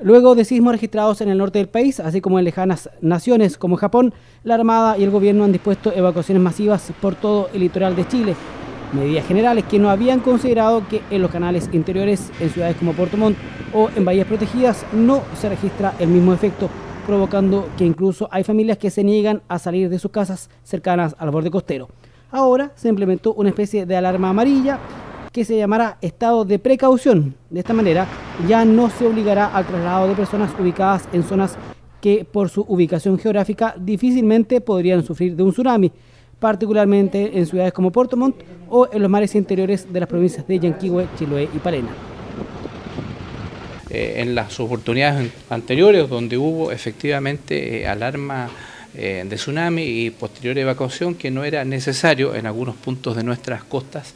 Luego de sismos registrados en el norte del país, así como en lejanas naciones como Japón, la Armada y el gobierno han dispuesto evacuaciones masivas por todo el litoral de Chile. Medidas generales que no habían considerado que en los canales interiores, en ciudades como Puerto Montt o en bahías protegidas, no se registra el mismo efecto, provocando que incluso hay familias que se niegan a salir de sus casas cercanas al borde costero. Ahora se implementó una especie de alarma amarilla que se llamará estado de precaución. De esta manera ya no se obligará al traslado de personas ubicadas en zonas que por su ubicación geográfica difícilmente podrían sufrir de un tsunami, particularmente en ciudades como Puerto Montt o en los mares interiores de las provincias de Yanquihue, Chiloé y Palena. En las oportunidades anteriores donde hubo efectivamente alarma de tsunami y posterior evacuación, que no era necesario en algunos puntos de nuestras costas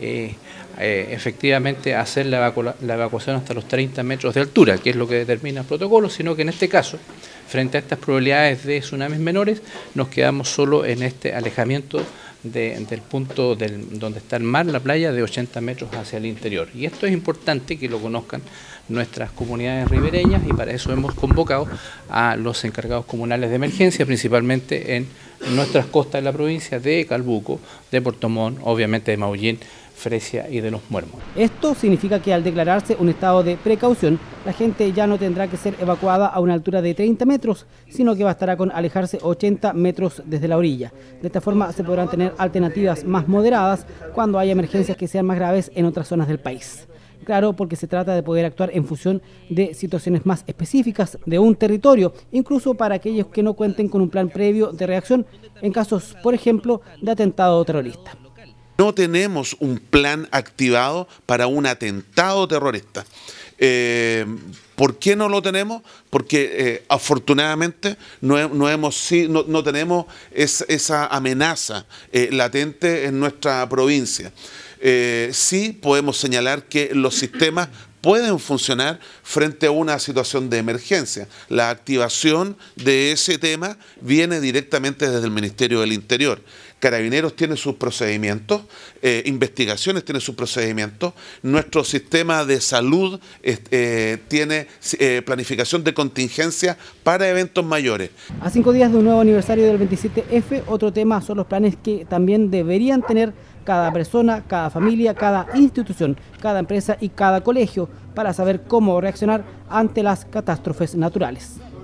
efectivamente hacer la evacuación hasta los 30 metros de altura, que es lo que determina el protocolo, sino que en este caso, frente a estas probabilidades de tsunamis menores, nos quedamos solo en este alejamiento del punto donde está el mar, la playa, de 80 metros hacia el interior. Y esto es importante que lo conozcan nuestras comunidades ribereñas, y para eso hemos convocado a los encargados comunales de emergencia, principalmente en nuestras costas de la provincia de Calbuco, de Puerto Montt, obviamente de Maullín, Fresia y de Los Muermos. Esto significa que al declararse un estado de precaución, la gente ya no tendrá que ser evacuada a una altura de 30 metros, sino que bastará con alejarse 80 metros desde la orilla. De esta forma se podrán tener alternativas más moderadas cuando haya emergencias que sean más graves en otras zonas del país. Claro, porque se trata de poder actuar en función de situaciones más específicas de un territorio, incluso para aquellos que no cuenten con un plan previo de reacción en casos, por ejemplo, de atentado terrorista. No tenemos un plan activado para un atentado terrorista. ¿Por qué no lo tenemos? Porque afortunadamente no tenemos esa amenaza latente en nuestra provincia. Sí podemos señalar que los sistemas pueden funcionar frente a una situación de emergencia. La activación de ese tema viene directamente desde el Ministerio del Interior. Carabineros tiene sus procedimientos, Investigaciones tiene sus procedimientos, nuestro sistema de salud tiene planificación de contingencia para eventos mayores. A 5 días de un nuevo aniversario del 27F, otro tema son los planes que también deberían tener cada persona, cada familia, cada institución, cada empresa y cada colegio para saber cómo reaccionar ante las catástrofes naturales.